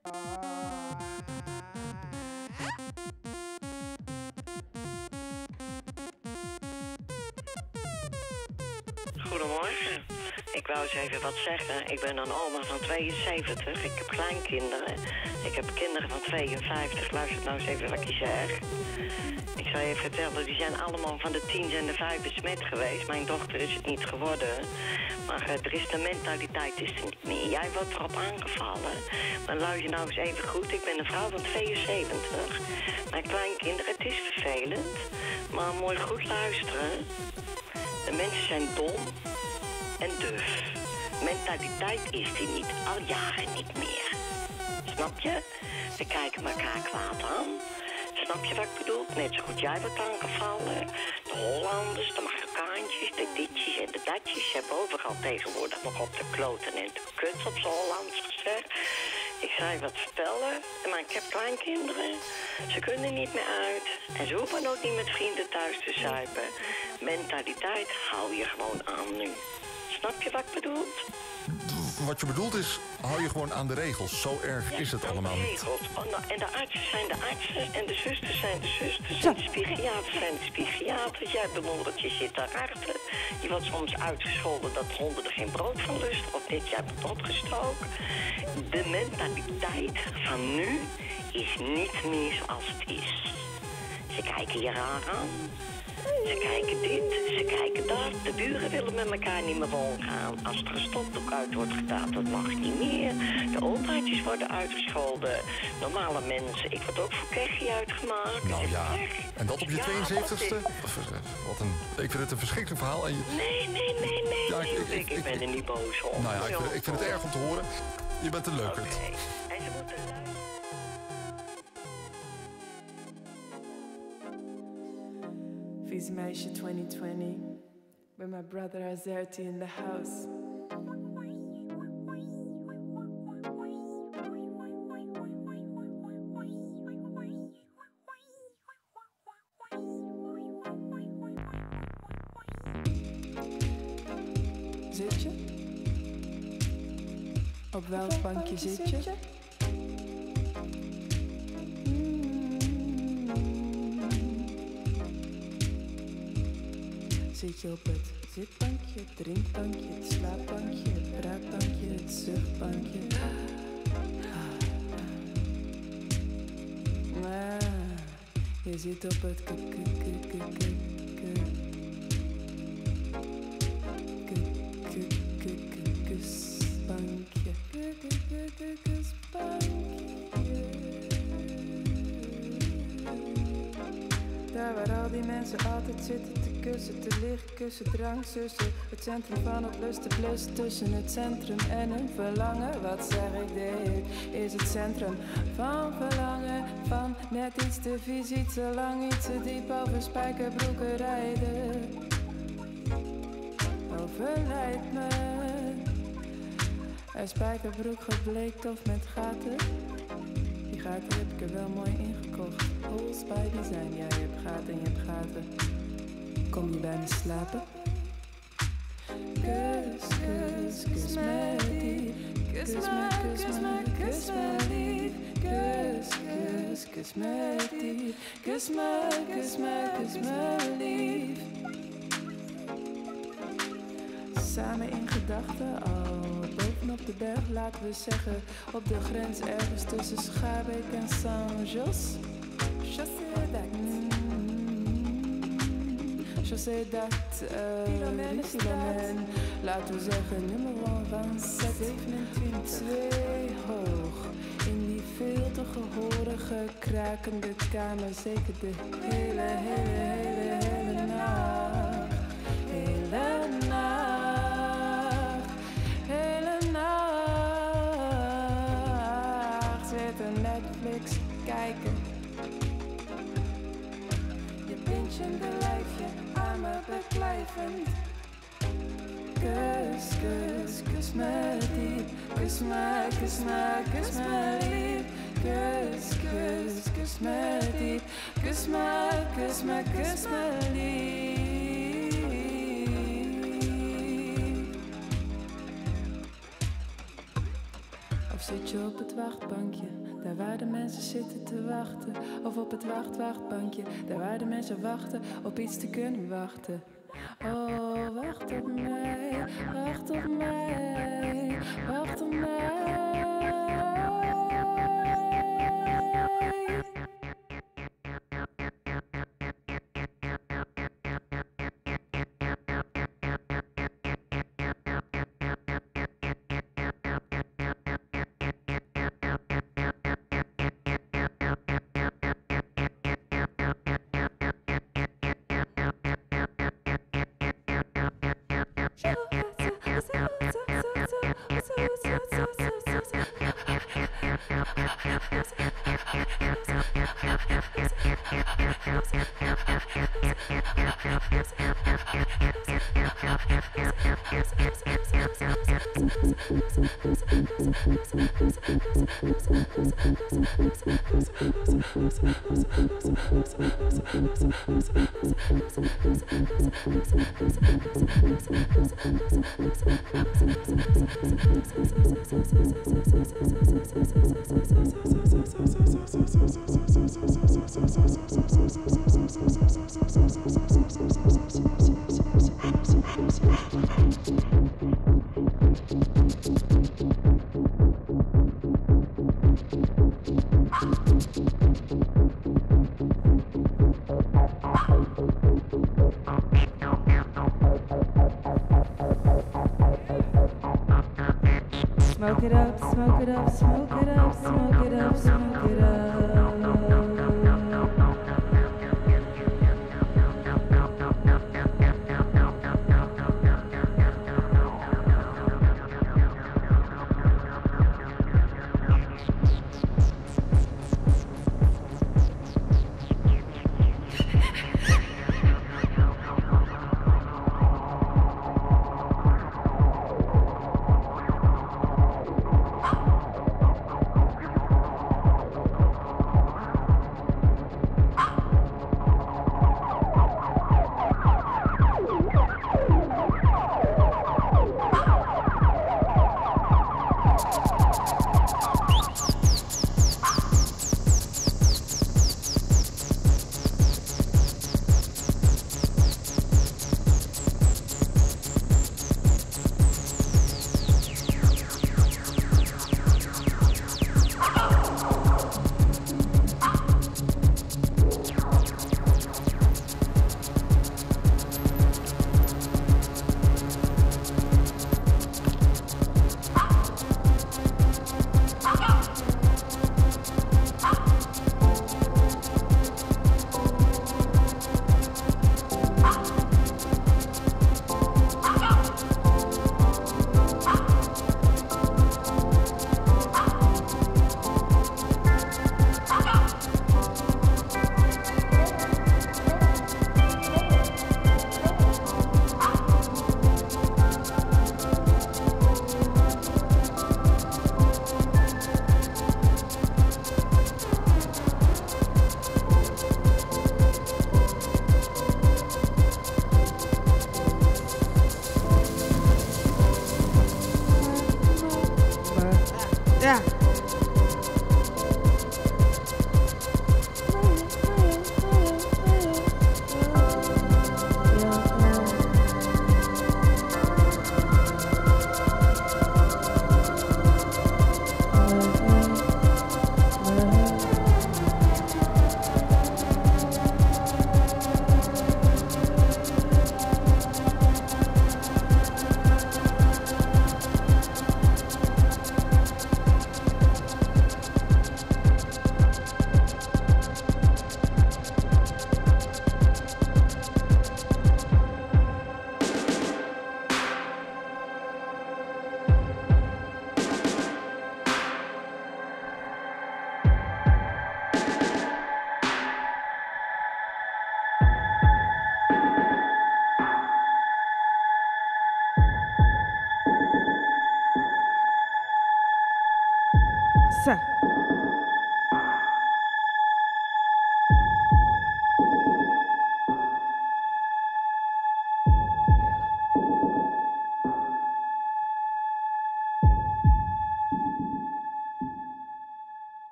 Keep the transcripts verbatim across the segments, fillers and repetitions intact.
Goedemorgen. Ik wou eens even wat zeggen. Ik ben een oma van tweeënzeventig. Ik heb kleinkinderen. Ik heb kinderen van tweeënvijftig. Luister nou eens even wat ik je zeg. Ik zal je vertellen, die zijn allemaal van de tiens en de vijf besmet geweest. Mijn dochter is het niet geworden. Maar uh, er is de mentaliteit is er niet meer. Jij wordt erop aangevallen. Maar luister nou eens even goed. Ik ben een vrouw van tweeënzeventig. Mijn kleinkinderen, het is vervelend. Maar mooi goed luisteren. De mensen zijn dom en duf. Mentaliteit is die niet, al jaren niet meer. Snap je? Ze kijken elkaar kwaad aan. Snap je wat ik bedoel? Net zo goed jij wordt aangevallen. De Hollanders, de Marokkaantjes, de ditjes en de datjes. Ze hebben overal tegenwoordig nog op de kloten en de kut op z'n Hollands gezegd. Ik zou je wat vertellen, maar ik heb kleinkinderen. Ze kunnen niet meer uit. En ze hoeven ook niet met vrienden thuis te zuipen. Mentaliteit hou je gewoon aan nu. Snap je wat ik bedoel? Wat je bedoelt is, hou je gewoon aan de regels. Zo erg Ja, is het aan allemaal de niet. regels. Oh, nou, en de artsen zijn de artsen. En de zusters zijn de zusters. En de psychiaters zijn de psychiaters. Jij bewondert, je zit daarachter. Je wordt soms uitgescholden dat honden er geen brood van lusten. Of dit, jij wordt opgestoken. De mentaliteit van nu is niet meer zoals het is. Ze kijken je raar aan. Ze kijken dit, ze kijken dat. De buren willen met elkaar niet meer omgaan. Als er een stopdoek uit wordt gedaan, dat mag niet meer. De opaatjes worden uitgescholden. Normale mensen. Ik word ook voor keggie uitgemaakt. Nou ja, Keg. en dat op je Ja, tweeënzeventigste? op Wat een, ik vind het een verschrikkelijk verhaal. En je, Nee, nee, nee, nee. Ja, nee, ik- ik, ik- ik, ik- ben er niet boos om. nou ja, ik vind, ik vind het erg om te horen. Je bent een Oké. leukert. En ze moeten luisteren. Vies meisje twenty twenty, with my brother Azerty in the house. Zit je? Op welk bankje zit je? Zit je op het zitbankje, het drinkbankje, het slaapbankje, het praatbankje, het zuchtbankje? Ah, je zit op het k k k k k k k k k kusbankje, k k k k kusbankje. Daar waar al die mensen altijd zitten te kussen, te liggen, kussen, drank, zussen. Het centrum van het lusten, plus tussen het centrum en hun verlangen. Wat zeg ik dit? Is het centrum van verlangen, van net iets te vies, iets te lang, iets te diep over spijkerbroeken rijden. Overlijdt me. Een spijkerbroek gebleekt of met gaten. Die gaten heb ik er wel mooi ingekocht. Holes by design, ja, je hebt gaten en je hebt gaten. Kom je bij me slapen? Kus, kus, kus me diep. Kus me, kus me, kus me lief. Kus, kus, kus me diep. Kus me, kus me, kus me lief. Samen in gedachten, al bovenop de berg, laten we zeggen. Op de grens ergens tussen Schaarbeek en Saint-Jos. Je sais dat, je sais dat, Philomène, laten we zeggen nummer zevenentwintig, twee hoog. In die veel te gehorige, krakende kamer, zeker de hele, hele, hele, hele nacht. Hele nacht, hele nacht, zitten Netflix kijken. De lijfje aan me beklijvend. Kus, kus, kus me diep. Kus me, kus me, kus me lief. Kus, kus, kus me diep. Kus me, kus me, kus me lief. Of Zit je op het wachtbankje, daar waar de mensen zitten te wachten. Of op het wacht-wachtbankje, daar waar de mensen wachten op iets te kunnen wachten. Oh, wacht op mij, wacht op mij, wacht op mij. Smoke it up, smoke it up, smoke it up, smoke it up, smoke it up. Zo.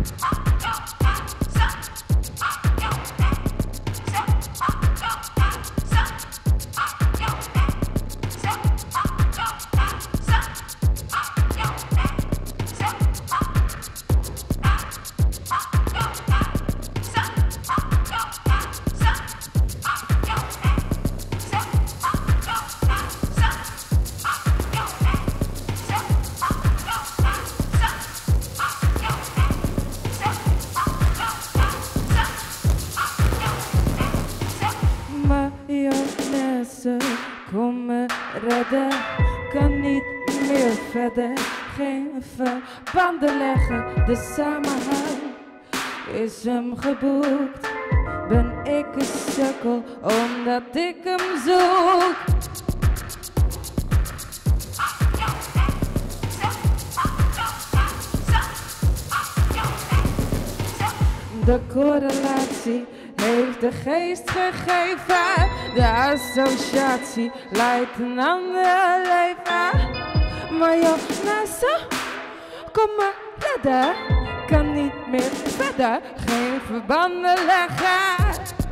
Kom me redden, kan niet meer verder. Geen verbanden leggen, de samenhang is hem geboekt. Ben ik een sukkel omdat ik hem zoek. De correlatie heeft de geest gegeven. De associatie leidt een ander leven. Mayonaise, kom maar redden. Kan niet meer verder, geen verbanden leggen.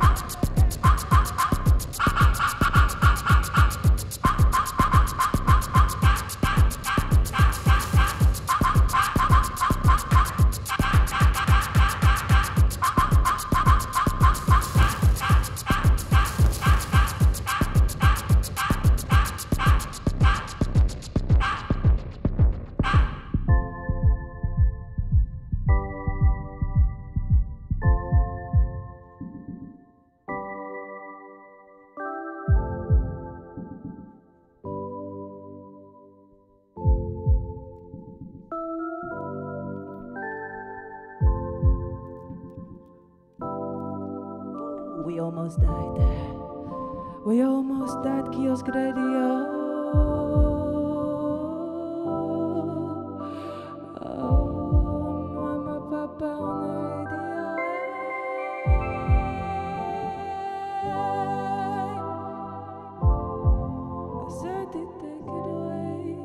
We almost died there. We almost died, Kiosk Radio. Oh, mama, papa on the radio. I said it, take it away.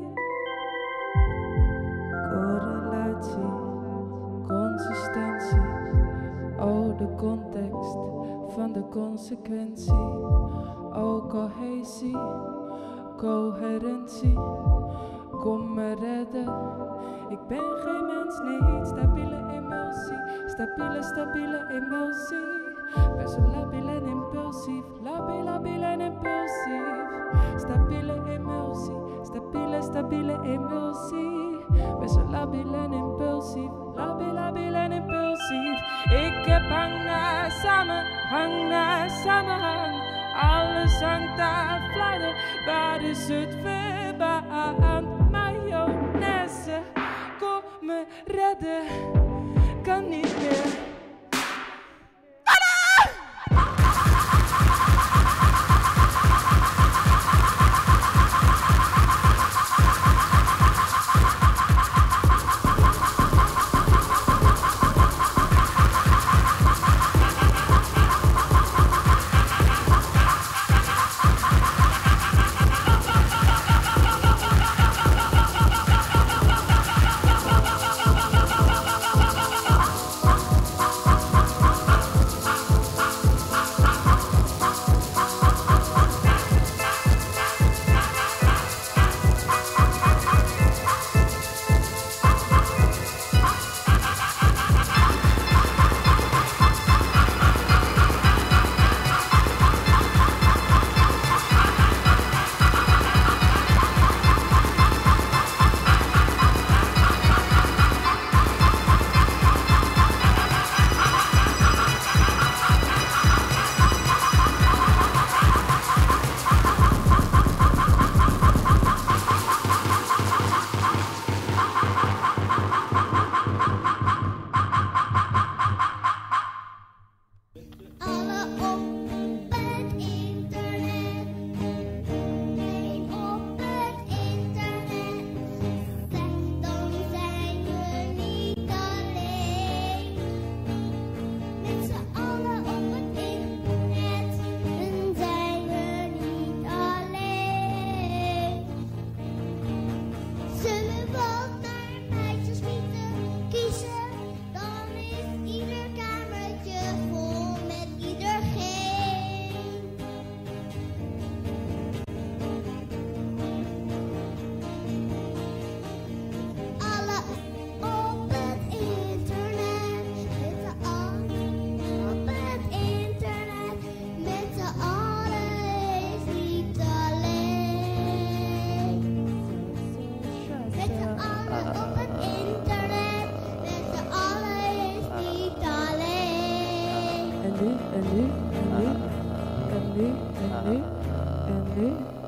Correlatie, consistentie. Oh, de context van de consequentie. Oh, cohesie, coherentie. Kom me redden. Ik ben geen mens, niet stabiele emulsie. Stabiele, stabiele emulsie. Ben zo labiel en impulsief. Labiel, labiel en impulsief. Stabiele emulsie. Stabiele, stabiele emulsie. Ben zo labiel en impulsief. Labiel, labiel en impulsief. Ik heb hang naar samenhang naar samenhang. Alles hangt daar fluiten. Waar is het verband? Mayonaise, kom me redden. Kan niet meer.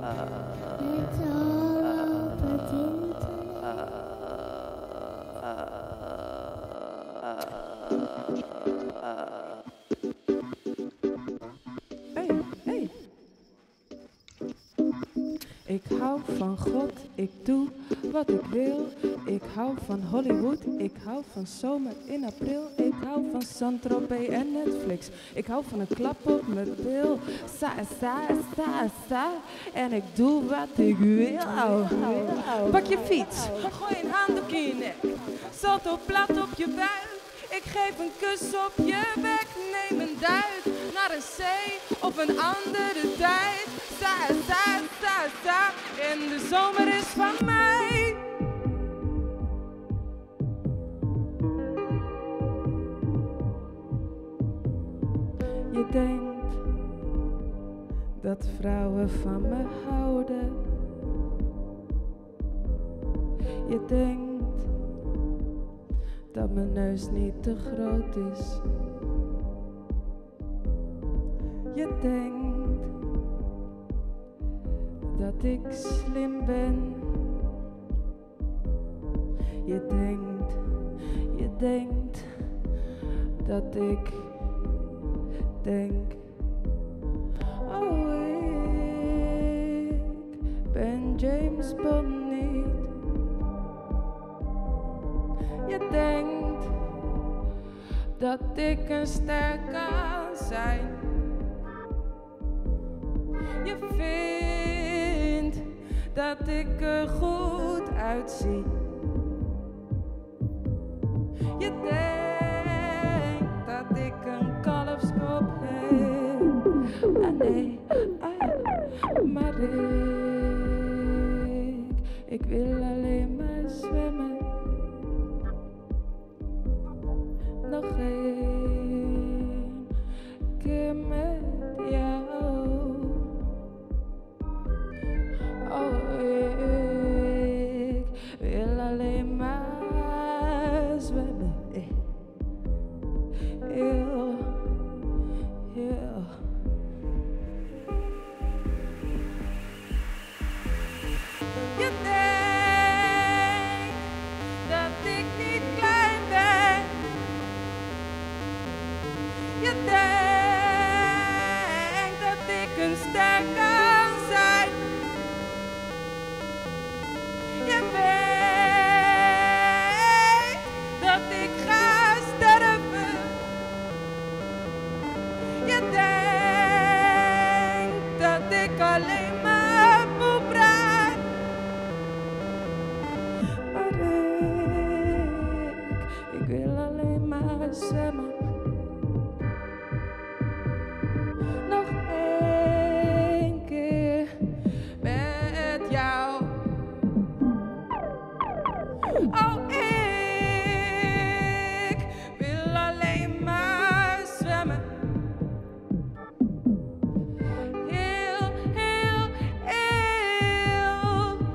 Hey, hey. Ik hou van God, ik doe wat ik wil. Ik hou van Hollywood, ik hou van zomer in april. Ik hou van Saint-Tropez en Netflix. Ik hou van een klap op mijn bil. Sa, sa, sa, sa. En ik doe wat ik wil. Pak je fiets, gooi een handdoek in je nek. Salto plat op je buik. Ik geef een kus op je bek. Neem een duik naar een zee op een andere tijd. Sa, sa, sa, sa. En de zomer is van mij. Je denkt dat vrouwen van me houden. Je denkt dat mijn neus niet te groot is. Je denkt dat ik slim ben. Je denkt, je denkt dat ik denk. Oh, ik ben James Bond niet. Je denkt dat ik een ster kan zijn. Je vindt dat ik er goed uitzie. Je denkt dat ik een kalfskop heb. Ah nee, ah, maar ik, ik wil alleen maar zwemmen. Nog één keer met jou. Oh, ik wil alleen maar zwemmen. Heel, heel. Je denkt dat ik niet klein ben. Je denkt dat ik een ster kan zijn. Je weet dat ik ga sterven. Je denkt dat ik alleen maar poep raak. Maar ik, ik wil alleen maar zwemmen. Nog één keer met jou. Oh, ik wil alleen maar zwemmen. Heel, heel, heel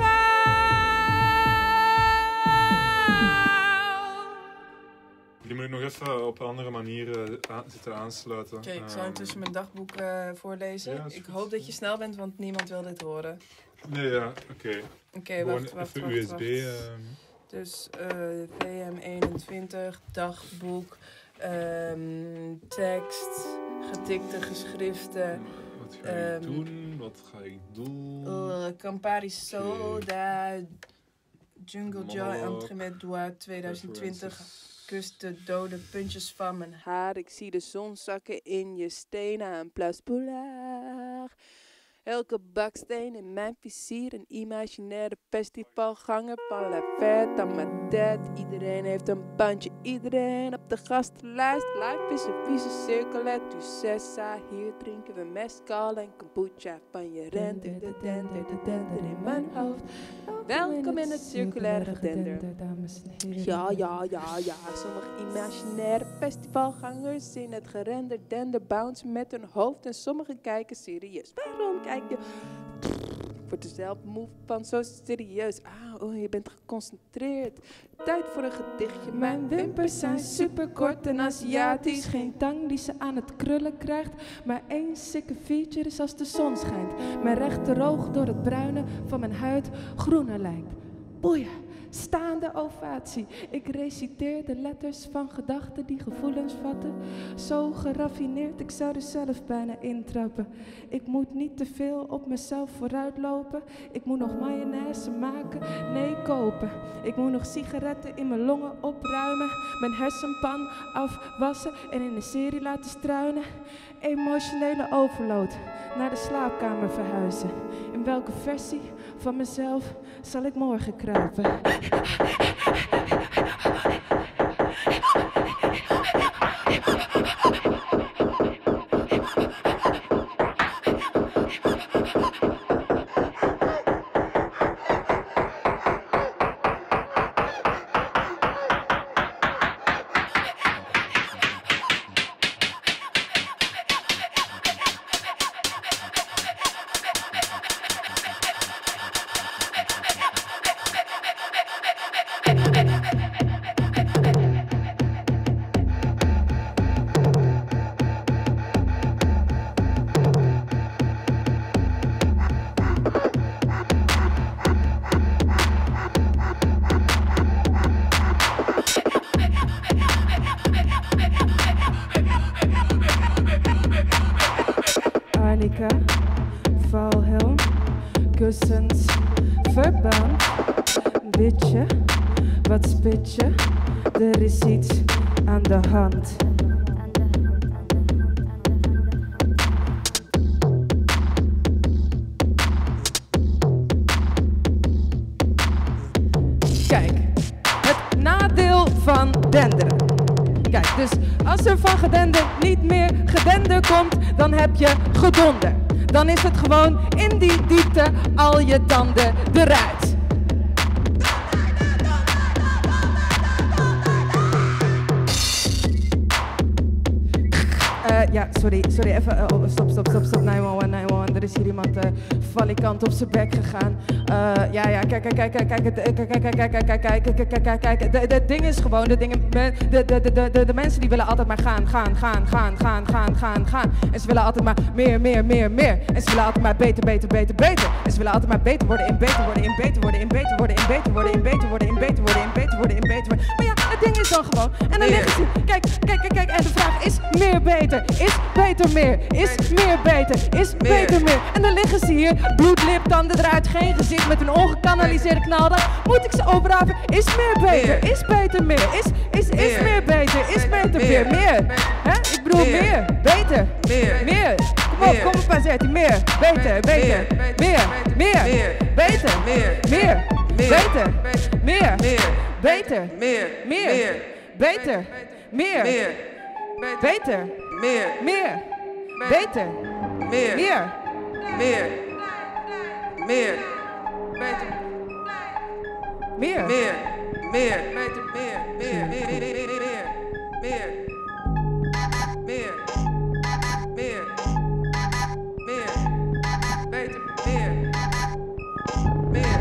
gauw. Die moet ik nog even op andere manieren aan, zitten aansluiten. Oké, ik zal Ehm, intussen mijn dagboek uh, voorlezen. Ja, is ik goed. hoop dat je snel bent, want niemand wil dit horen. Nee, ja, oké. Oké, Okay. okay, wacht, wacht, even wacht, U S B. wacht. ehm. Dus uh, V M eenentwintig, dagboek, um, tekst, getikte geschriften, Wat ga ik Ehm, doen? Wat ga ik doen? uh, Campari Soda, Jungle Joy, Monologue, Entre-Met-Doigts tweeduizend twintig. references. Kus de dode puntjes van mijn haar. Ik zie de zon zakken in je stenen aan Place Boulard. Elke baksteen in mijn vizier. Een imaginaire festivalganger. Van la fête à ma tête. Iedereen heeft een bandje. Iedereen op de gastenlijst. Life is een vieze cirkel. Tu sais ça. Hier drinken we mezcal en kombucha. Van je render de dender de dender in mijn hoofd. Welkom in het circulaire gedender. Ja, ja, ja, ja. Sommige imaginaire festivalgangers in het gerender dender bouncen met hun hoofd. En sommigen kijken serieus. Waarom kijk je? word er zelf moe van, zo serieus. Ah, oh, je bent geconcentreerd. Tijd voor een gedichtje. Mijn wimpers zijn superkort en Aziatisch. Geen tang die ze aan het krullen krijgt. Maar één sikke feature is als de zon schijnt. Mijn rechteroog door het bruine van mijn huid groener lijkt. Boeien. Staande ovatie. Ik reciteer de letters van gedachten die gevoelens vatten. Zo geraffineerd, ik zou er zelf bijna intrappen. Ik moet niet te veel op mezelf vooruitlopen. Ik moet nog mayonaise maken, nee kopen. Ik moet nog sigaretten in mijn longen opruimen. Mijn hersenpan afwassen en in een serie laten struinen. Emotionele overload, naar de slaapkamer verhuizen. In welke versie van mezelf zal ik morgen kruipen? Valhelm, kussens, verband. Bitje, wat spit je? Er is iets aan de hand. Kijk, het nadeel van denderen. Kijk, dus als er van gedender niet meer gedender komt, dan heb je gedonder. Dan is het gewoon in die diepte al je tanden eruit. Uh, ja, sorry, sorry, even, uh, oh, stop, stop, stop, stop, negen een een, negen een een, er is hier iemand uh, valikant op zijn bek gegaan. Uh, ja, ja, kijk, kijk, kijk, kijk, kijk, kijk, kijk, kijk, kijk, kijk, kijk, kijk, kijk, kijk, het ding is gewoon, de dingen, de, de, de, de, de mensen die willen altijd maar gaan, gaan, gaan, gaan, gaan, gaan, gaan, gaan. En ze willen altijd maar meer, meer, meer, meer. En ze willen altijd maar beter, beter, beter, beter. En ze willen altijd maar beter worden, in beter worden, in beter worden, in beter worden, in beter worden, in beter worden, in beter worden, in beter worden, in beter worden. Maar ja, het ding is dan gewoon, en dan liggen ze, kijk, kijk, kijk, kijk, en de vraag is meer beter, is beter meer, is meer beter, is beter meer. En dan liggen ze hier, bloed, lip, tanden eruit, geen gezicht met een ongekanaliseerde knaldag. Moet ik ze overhaven? Is meer beter, is beter meer, is, is, is meer beter, is beter meer, meer. Hè? Ik bedoel meer, beter, meer. Kom op, kom op, passeert meer, beter, beter, meer, meer, beter, meer, beter, meer, beter, meer, beter, meer, beter, meer, meer, beter, meer, meer, meer, meer, beter, meer, meer, meer, beter, meer, meer, meer, meer, meer, meer, meer, meer, meer, beter, meer, meer, meer,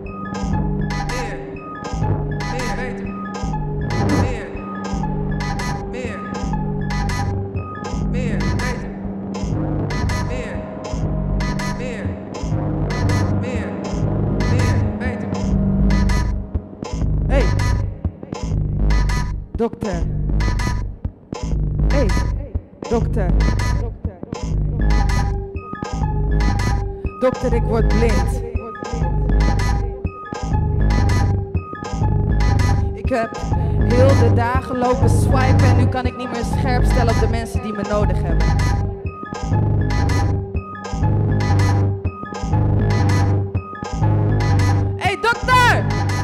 meer, beter, meer, meer, meer, beter, meer, meer, meer, meer, beter. Hey, dokter. Hey, dokter. Dokter, ik word blind. Ik heb heel de dagen lopen swipen en nu kan ik niet meer scherp stellen op de mensen die me nodig hebben. Hey, dokter!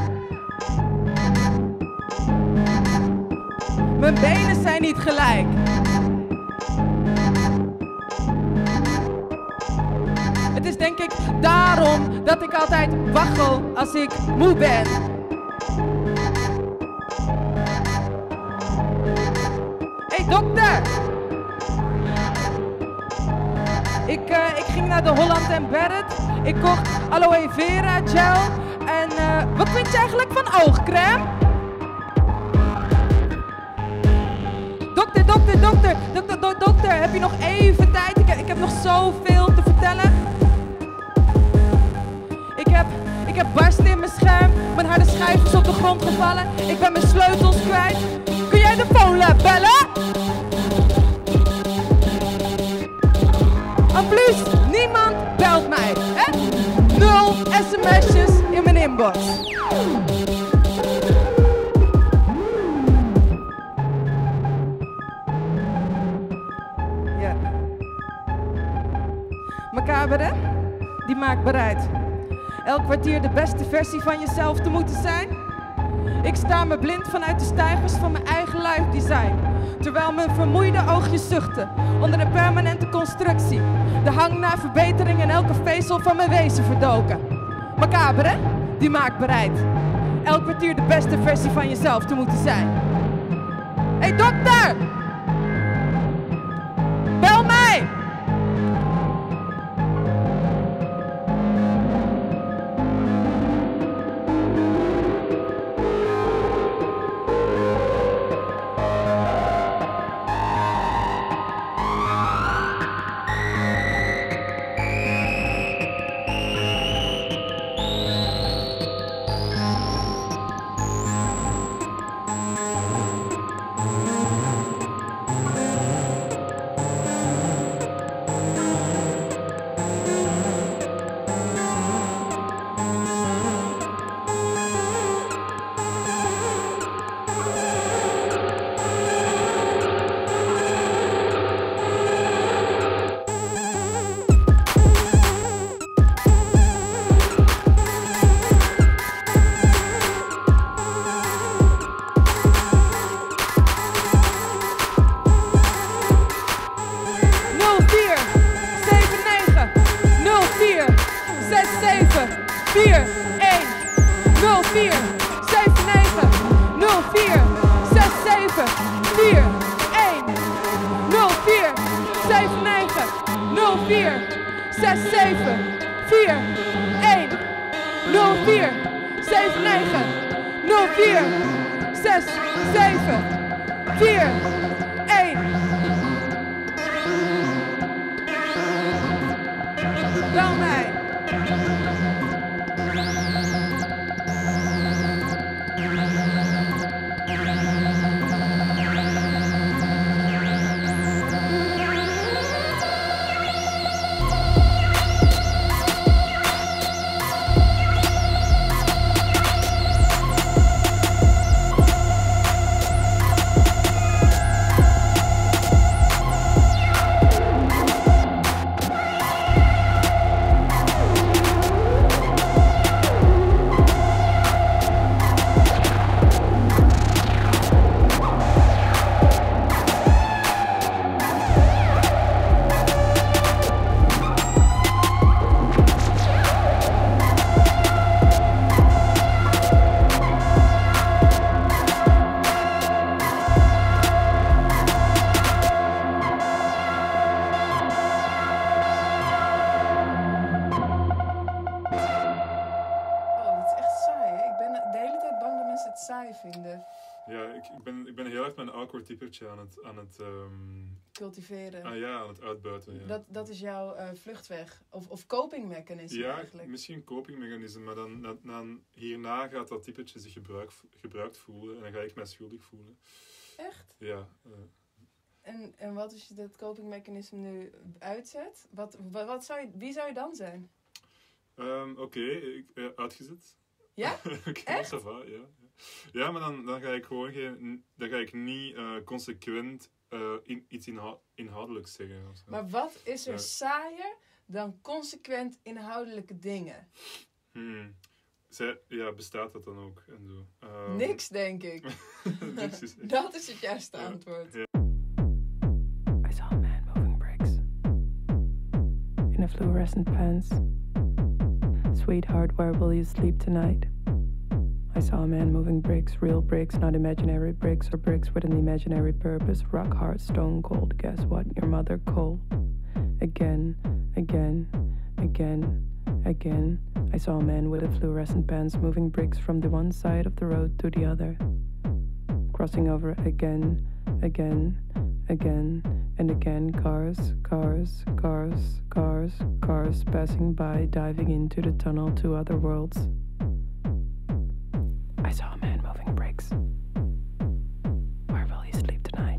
Mijn benen zijn niet gelijk. Het is denk ik daarom dat ik altijd waggel als ik moe ben. Hey dokter! Ik, uh, ik ging naar de Holland en Barrett Ik kocht aloe vera gel. En uh, wat vind je eigenlijk van oogcrème? Dokter, dokter, dokter, dokter, do dokter, heb je nog even tijd? Ik heb, ik heb nog zoveel te vertellen. Ik heb, ik heb barsten in mijn scherm. Mijn harde schijf is op de grond gevallen. Ik ben mijn sleutels kwijt. Kun jij de phonelab bellen? En plus, niemand belt mij, hè? Nul sms'jes in mijn inbox. Ja. Macabere, die maakt bereid. Elk kwartier de beste versie van jezelf te moeten zijn. Ik sta me blind vanuit de stijgers van mijn eigen life design. Terwijl mijn vermoeide oogjes zuchten onder een permanente constructie. De hang naar verbetering in elke vezel van mijn wezen verdoken. Macabere, die maakt bereid. Elk kwartier de beste versie van jezelf te moeten zijn. Hé hey, dokter! Bel mij! Typetje aan het, aan het um... cultiveren. Ah ja, aan het uitbuiten. Ja. Dat, dat is jouw uh, vluchtweg. Of, of copingmechanisme ja, eigenlijk. Ja, misschien een copingmechanisme, maar dan, dan, dan hierna gaat dat typetje zich gebruik, gebruikt voelen en dan ga ik mij schuldig voelen. Echt? Ja. Uh... En, en wat als je dat copingmechanisme nu uitzet? Wat, wat, wat zou je, wie zou je dan zijn? Um, Oké, okay, uh, uitgezet. Ja? okay, echt? Ça va, ja. Ja, maar dan, dan ga ik gewoon geen, dan ga ik niet uh, consequent uh, in, iets inhoud, inhoudelijks zeggen. Of zo. Maar wat is er ja. saaier dan consequent inhoudelijke dingen? Hmm. Zij, ja, bestaat dat dan ook? En zo. Um, Niks, denk ik. Niks is echt... Dat is het juiste ja. antwoord. Ja. I saw a man moving bricks. In a fluorescent pants. Sweetheart, where will you sleep tonight? I saw a man moving bricks, real bricks, not imaginary bricks or bricks with an imaginary purpose. Rock hard, stone cold. Guess what? Your mother cold. Again, again, again, again. I saw a man with a fluorescent pants moving bricks from the one side of the road to the other. Crossing over again, again, again, and again. Cars, cars, cars, cars, cars passing by, diving into the tunnel to other worlds. I saw a man moving bricks. Where will he sleep tonight?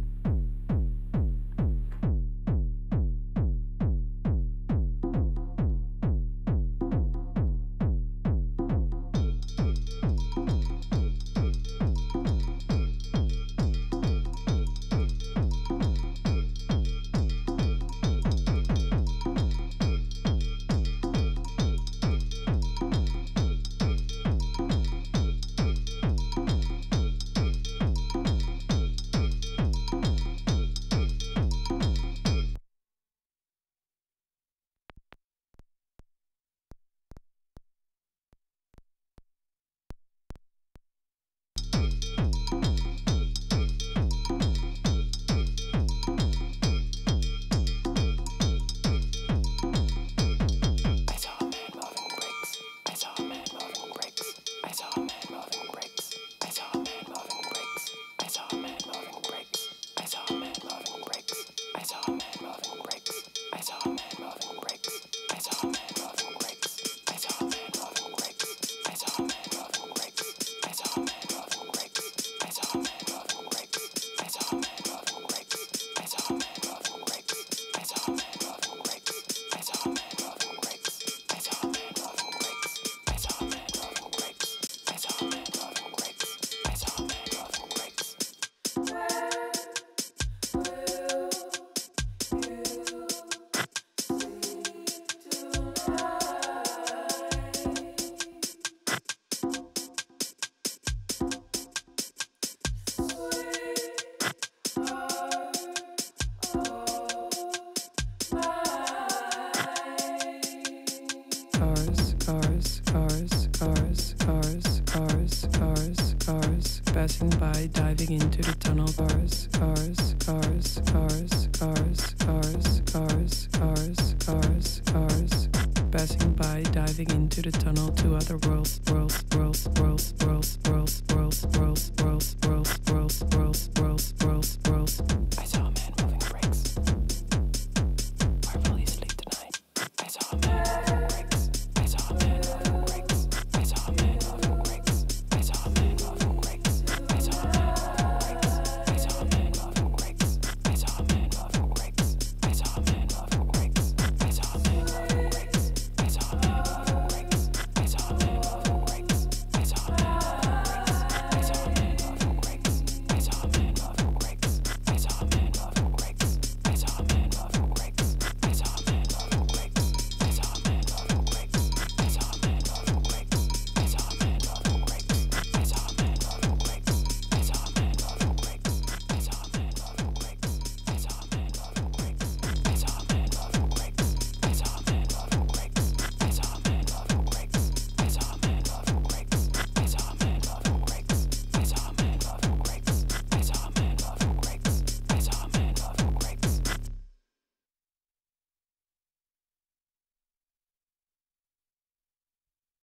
Passing by, diving into the tunnel. Cars, cars, cars, cars, cars, cars, cars, cars, cars, cars. Passing by, diving into the tunnel to other worlds, worlds, worlds.